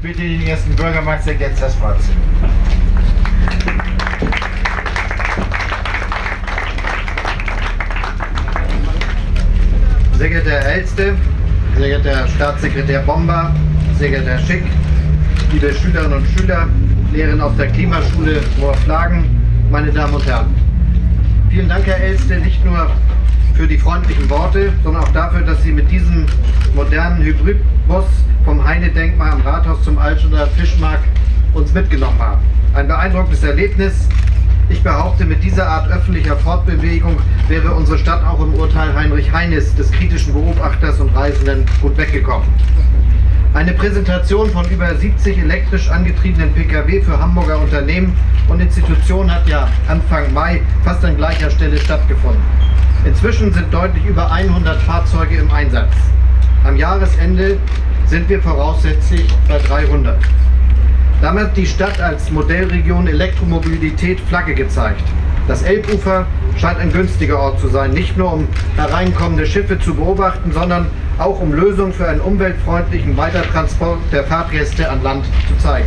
bitte den ersten Bürgermeister jetzt das Wort zu nehmen. Sehr geehrter Herr Elste, sehr geehrter Herr Staatssekretär Bomber, sehr geehrter Herr Schick, liebe Schülerinnen und Schüler, Lehrerinnen aus der Klimaschule Moorflagen, meine Damen und Herren. Vielen Dank, Herr Elste, nicht nur für die freundlichen Worte, sondern auch dafür, dass Sie mit diesem modernen Hybridbus vom Heine-Denkmal am Rathaus zum Altstädter Fischmarkt uns mitgenommen haben. Ein beeindruckendes Erlebnis. Ich behaupte, mit dieser Art öffentlicher Fortbewegung wäre unsere Stadt auch im Urteil Heinrich Heines, des kritischen Beobachters und Reisenden, gut weggekommen. Eine Präsentation von über 70 elektrisch angetriebenen Pkw für Hamburger Unternehmen und Institutionen hat ja Anfang Mai fast an gleicher Stelle stattgefunden. Inzwischen sind deutlich über 100 Fahrzeuge im Einsatz. Am Jahresende sind wir voraussichtlich bei 300. Damit hat die Stadt als Modellregion Elektromobilität Flagge gezeigt. Das Elbufer scheint ein günstiger Ort zu sein, nicht nur um hereinkommende Schiffe zu beobachten, sondern auch um Lösungen für einen umweltfreundlichen Weitertransport der Fahrtgäste an Land zu zeigen.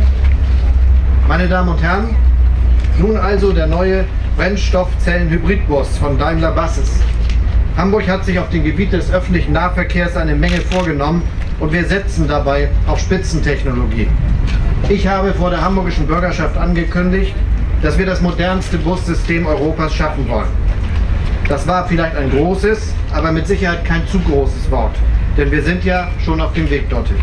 Meine Damen und Herren, nun also der neue Brennstoffzellen-Hybridbus von Daimler Buses. Hamburg hat sich auf dem Gebiet des öffentlichen Nahverkehrs eine Menge vorgenommen und wir setzen dabei auf Spitzentechnologie. Ich habe vor der hamburgischen Bürgerschaft angekündigt, dass wir das modernste Bussystem Europas schaffen wollen. Das war vielleicht ein großes, aber mit Sicherheit kein zu großes Wort, denn wir sind ja schon auf dem Weg dorthin.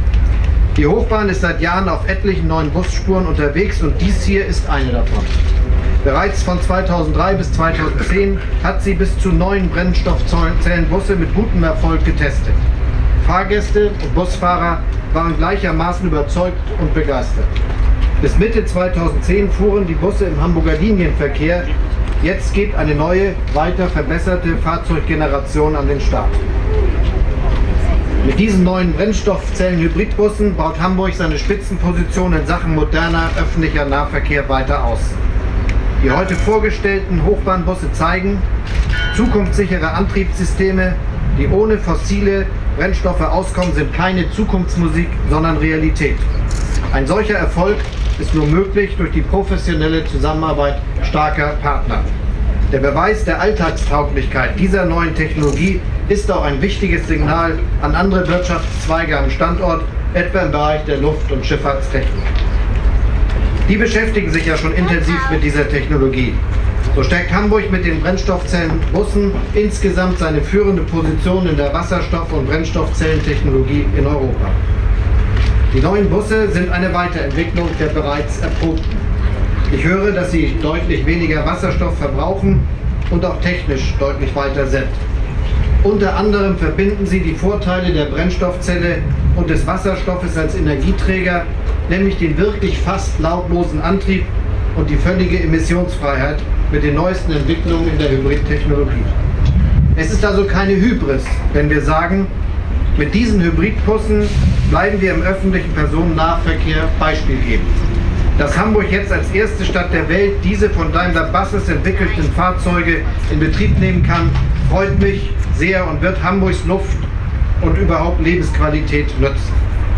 Die Hochbahn ist seit Jahren auf etlichen neuen Busspuren unterwegs und dies hier ist eine davon. Bereits von 2003 bis 2010 hat sie bis zu 9 Brennstoffzellenbusse mit gutem Erfolg getestet. Fahrgäste und Busfahrer waren gleichermaßen überzeugt und begeistert. Bis Mitte 2010 fuhren die Busse im Hamburger Linienverkehr. Jetzt geht eine neue, weiter verbesserte Fahrzeuggeneration an den Start. Mit diesen neuen Brennstoffzellen-Hybridbussen baut Hamburg seine Spitzenposition in Sachen moderner öffentlicher Nahverkehr weiter aus. Die heute vorgestellten Hochbahnbusse zeigen zukunftssichere Antriebssysteme, die ohne fossile Brennstoffe auskommen, sind keine Zukunftsmusik, sondern Realität. Ein solcher Erfolg ist nur möglich durch die professionelle Zusammenarbeit starker Partner. Der Beweis der Alltagstauglichkeit dieser neuen Technologie ist auch ein wichtiges Signal an andere Wirtschaftszweige am Standort, etwa im Bereich der Luft- und Schifffahrtstechnik. Die beschäftigen sich ja schon intensiv mit dieser Technologie. So stärkt Hamburg mit den Brennstoffzellenbussen insgesamt seine führende Position in der Wasserstoff- und Brennstoffzellentechnologie in Europa. Die neuen Busse sind eine Weiterentwicklung der bereits erprobten. Ich höre, dass sie deutlich weniger Wasserstoff verbrauchen und auch technisch deutlich weiter sind. Unter anderem verbinden sie die Vorteile der Brennstoffzelle und des Wasserstoffes als Energieträger, nämlich den wirklich fast lautlosen Antrieb und die völlige Emissionsfreiheit mit den neuesten Entwicklungen in der Hybridtechnologie. Es ist also keine Hybris, wenn wir sagen, mit diesen Hybridbussen bleiben wir im öffentlichen Personennahverkehr beispielgebend. Dass Hamburg jetzt als erste Stadt der Welt diese von Daimler Buses entwickelten Fahrzeuge in Betrieb nehmen kann, freut mich sehr und wird Hamburgs Luft und überhaupt Lebensqualität nützen.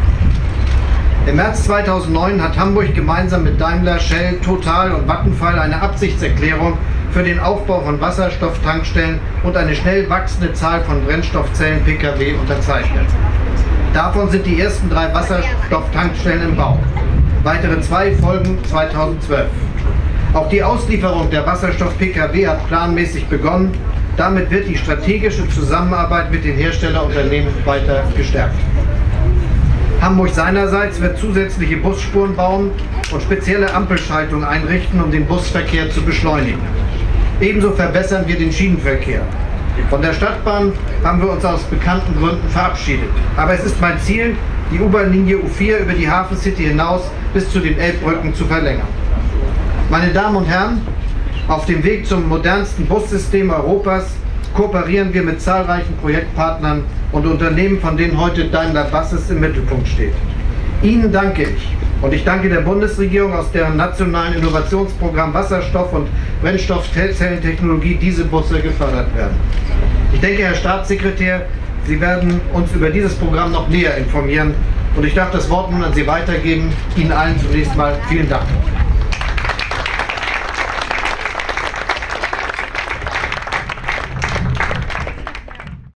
Im März 2009 hat Hamburg gemeinsam mit Daimler, Shell, Total und Vattenfall eine Absichtserklärung für den Aufbau von Wasserstofftankstellen und eine schnell wachsende Zahl von Brennstoffzellen-Pkw unterzeichnet. Davon sind die ersten 3 Wasserstofftankstellen im Bau. Weitere 2 folgen 2012. Auch die Auslieferung der Wasserstoff-Pkw hat planmäßig begonnen. Damit wird die strategische Zusammenarbeit mit den Herstellerunternehmen weiter gestärkt. Hamburg seinerseits wird zusätzliche Busspuren bauen und spezielle Ampelschaltungen einrichten, um den Busverkehr zu beschleunigen. Ebenso verbessern wir den Schienenverkehr. Von der Stadtbahn haben wir uns aus bekannten Gründen verabschiedet. Aber es ist mein Ziel, die U-Bahn-Linie U4 über die Hafen City hinaus bis zu den Elbbrücken zu verlängern. Meine Damen und Herren, auf dem Weg zum modernsten Bussystem Europas kooperieren wir mit zahlreichen Projektpartnern und Unternehmen, von denen heute Daimler Buses im Mittelpunkt steht. Ihnen danke ich und ich danke der Bundesregierung, aus deren nationalen Innovationsprogramm Wasserstoff- und Brennstoffzellentechnologie diese Busse gefördert werden. Ich denke, Herr Staatssekretär, Sie werden uns über dieses Programm noch näher informieren. Und ich darf das Wort nun an Sie weitergeben. Ihnen allen zunächst mal vielen Dank.